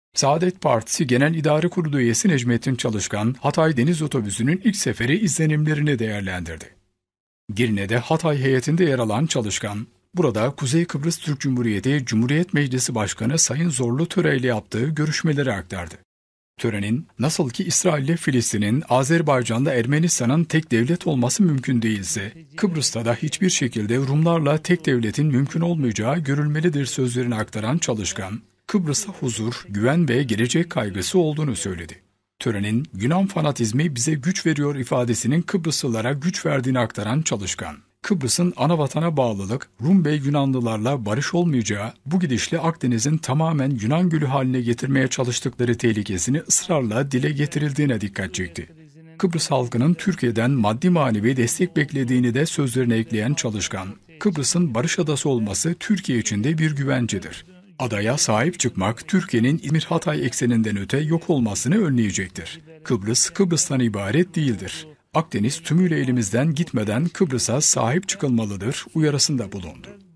Saadet Partisi Genel İdare Kurulu üyesi Necmettin Çalışkan, Hatay Deniz Otobüsü'nün ilk seferi izlenimlerini değerlendirdi. Girne'de Hatay heyetinde yer alan Çalışkan, burada Kuzey Kıbrıs Türk Cumhuriyeti Cumhuriyet Meclisi Başkanı Sayın Zorlu Töre ile yaptığı görüşmeleri aktardı. Törenin, nasıl ki İsrail ile Filistin'in, Azerbaycan'la Ermenistan'ın tek devlet olması mümkün değilse, Kıbrıs'ta da hiçbir şekilde Rumlarla tek devletin mümkün olmayacağı görülmelidir sözlerini aktaran Çalışkan, Kıbrıs'ta huzur, güven ve gelecek kaygısı olduğunu söyledi. Törenin, Yunan fanatizmi bize güç veriyor ifadesinin Kıbrıslılara güç verdiğini aktaran Çalışkan, Kıbrıs'ın ana vatana bağlılık, Rum ve Yunanlılarla barış olmayacağı, bu gidişle Akdeniz'in tamamen Yunan Gölü haline getirmeye çalıştıkları tehlikesini ısrarla dile getirildiğine dikkat çekti. Kıbrıs halkının Türkiye'den maddi manevi destek beklediğini de sözlerine ekleyen Çalışkan, Kıbrıs'ın barış adası olması Türkiye için de bir güvencedir. Adaya sahip çıkmak, Türkiye'nin İzmir-Hatay ekseninden öte yok olmasını önleyecektir. Kıbrıs, Kıbrıs'tan ibaret değildir. Akdeniz tümüyle elimizden gitmeden Kıbrıs'a sahip çıkılmalıdır uyarısında bulundu.